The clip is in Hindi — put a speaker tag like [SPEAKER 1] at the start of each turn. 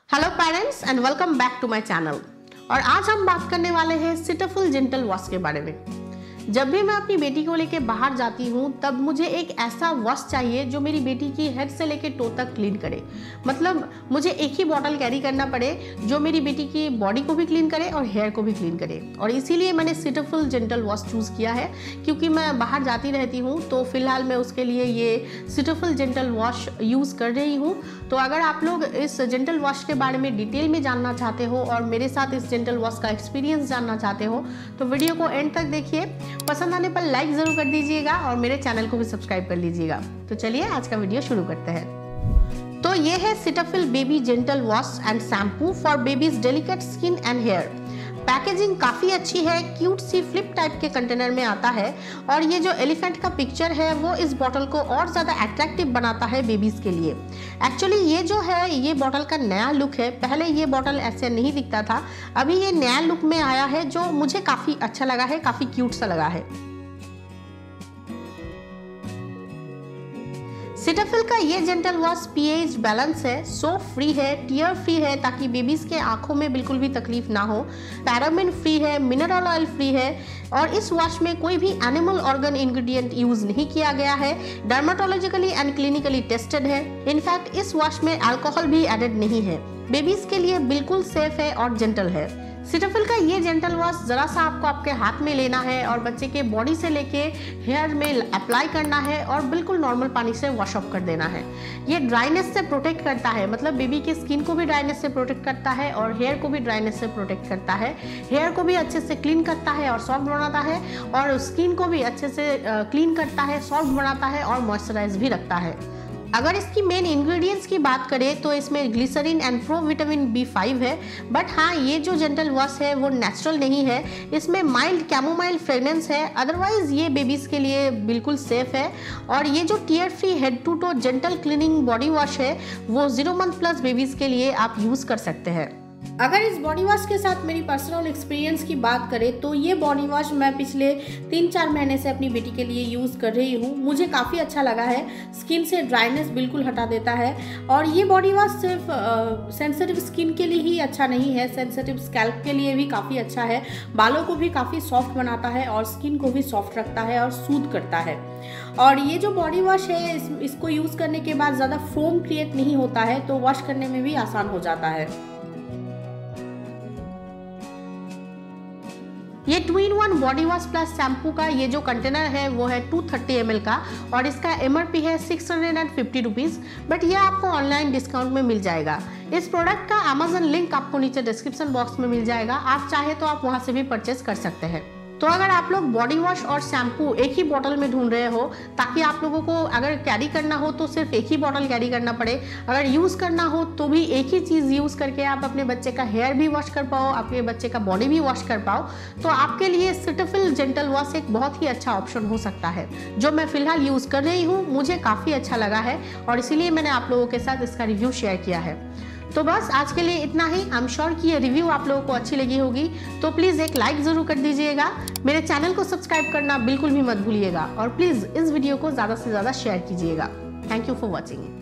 [SPEAKER 1] Hello parents and welcome back to my channel. और आज हम बात करने वाले हैं सिटाफिल जेंटल वॉश के बारे में। जब भी मैं अपनी बेटी को लेके बाहर जाती हूँ तब मुझे एक ऐसा वॉश चाहिए जो मेरी बेटी की हेड से लेके टो तक क्लीन करे। मतलब मुझे एक ही बॉटल कैरी करना पड़े जो मेरी बेटी की बॉडी को भी क्लीन करे और हेयर को भी क्लीन करे। और इसीलिए मैंने सिटाफिल जेंटल वॉश चूज़ किया है, क्योंकि मैं बाहर जाती रहती हूँ तो फिलहाल मैं उसके लिए ये सिटाफिल जेंटल वॉश यूज़ कर रही हूँ। तो अगर आप लोग इस जेंटल वॉश के बारे में डिटेल में जानना चाहते हो और मेरे साथ इस जेंटल वॉश का एक्सपीरियंस जानना चाहते हो तो वीडियो को एंड तक देखिए। पसंद आने पर लाइक ज़रूर कर दीजिएगा और मेरे चैनल को भी सब्सक्राइब कर लीजिएगा। तो चलिए आज का वीडियो शुरू करते हैं। तो ये है Cetaphil baby gentle wash and shampoo for babies delicate skin and hair. Packaging काफ़ी अच्छी है, क्यूट सी फ्लिप टाइप के कंटेनर में आता है और ये जो एलिफेंट का पिक्चर है वो इस बॉटल को और ज़्यादा अट्रैक्टिव बनाता है बेबीज़ के लिए। एक्चुअली ये जो है ये बॉटल का नया लुक है। पहले ये बॉटल ऐसे नहीं दिखता था, अभी ये नया लुक में आया है जो मुझे काफ़ी अच्छा लगा है, काफ़ी क्यूट सा लगा है। सिटाफिल का ये जेंटल वॉश पीएच बैलेंस है, सोप फ्री है, टीयर फ्री है ताकि बेबीज के आंखों में बिल्कुल भी तकलीफ ना हो, पैराबिन फ्री है, मिनरल ऑयल फ्री है और इस वॉश में कोई भी एनिमल ऑर्गन इंग्रेडिएंट यूज नहीं किया गया है, डर्माटोलॉजिकली एंड क्लिनिकली टेस्टेड है। इनफैक्ट इस वॉश में अल्कोहल भी एडेड नहीं है, बेबीज के लिए बिल्कुल सेफ है और जेंटल है। सिटाफिल का ये जेंटल वॉश जरा सा आपको आपके हाथ में लेना है और बच्चे के बॉडी से लेके हेयर में अप्लाई करना है और बिल्कुल नॉर्मल पानी से वॉश ऑफ कर देना है। ये ड्राइनेस से प्रोटेक्ट करता है, मतलब बेबी की स्किन को भी ड्राइनेस से प्रोटेक्ट करता है और हेयर को भी ड्राइनेस से प्रोटेक्ट करता है। हेयर को भी अच्छे से क्लीन करता है और सॉफ्ट बनाता है और स्किन को भी अच्छे से क्लीन करता है, सॉफ्ट बनाता है और मॉइस्चराइज भी रखता है। अगर इसकी मेन इंग्रेडिएंट्स की बात करें तो इसमें glycerine and pro vitamin B5 है। बट हाँ, ये जो जेंटल वॉश है वो नेचुरल नहीं है, इसमें माइल्ड कैमोमाइल फ्रेग्रेंस है। अदरवाइज ये बेबीज के लिए बिल्कुल सेफ है। और ये जो tear free head to toe gentle cleansing body wash है वो 0 मंथ प्लस बेबीज के लिए आप यूज कर सकते हैं। अगर इस बॉडी वॉश के साथ मेरी पर्सनल एक्सपीरियंस की बात करें तो ये बॉडी वॉश मैं पिछले 3-4 महीने से अपनी बेटी के लिए यूज़ कर रही हूँ। मुझे काफ़ी अच्छा लगा है, स्किन से ड्राइनेस बिल्कुल हटा देता है। और ये बॉडी वॉश सिर्फ सेंसिटिव स्किन के लिए ही अच्छा नहीं है, सेंसिटिव स्कैल्प के लिए भी काफ़ी अच्छा है। बालों को भी काफ़ी सॉफ्ट बनाता है और स्किन को भी सॉफ्ट रखता है और सूद करता है। और ये जो बॉडी वॉश है इसको यूज़ करने के बाद ज़्यादा फोम क्रिएट नहीं होता है, तो वॉश करने में भी आसान हो जाता है। ये 2-in-1 body wash plus shampoo का ये जो कंटेनर है वो है 230 ml का और इसका MRP है 650 रुपीज़। बट ये आपको ऑनलाइन डिस्काउंट में मिल जाएगा। इस प्रोडक्ट का अमेजन लिंक आपको नीचे डिस्क्रिप्शन बॉक्स में मिल जाएगा, आप चाहे तो आप वहां से भी परचेज कर सकते हैं। तो अगर आप लोग बॉडी वॉश और शैम्पू एक ही बॉटल में ढूंढ रहे हो ताकि आप लोगों को अगर कैरी करना हो तो सिर्फ एक ही बॉटल कैरी करना पड़े, अगर यूज़ करना हो तो भी एक ही चीज़ यूज़ करके आप अपने बच्चे का हेयर भी वॉश कर पाओ, अपने बच्चे का बॉडी भी वॉश कर पाओ, तो आपके लिए सिटाफिल जेंटल वॉश एक बहुत ही अच्छा ऑप्शन हो सकता है, जो मैं फिलहाल यूज़ कर रही हूँ। मुझे काफ़ी अच्छा लगा है और इसीलिए मैंने आप लोगों के साथ इसका रिव्यू शेयर किया है। तो बस आज के लिए इतना ही। आई एम श्योर कि ये रिव्यू आप लोगों को अच्छी लगी होगी, तो प्लीज़ एक लाइक ज़रूर कर दीजिएगा। मेरे चैनल को सब्सक्राइब करना बिल्कुल भी मत भूलिएगा और प्लीज़ इस वीडियो को ज़्यादा से ज़्यादा शेयर कीजिएगा। Thank you for watching.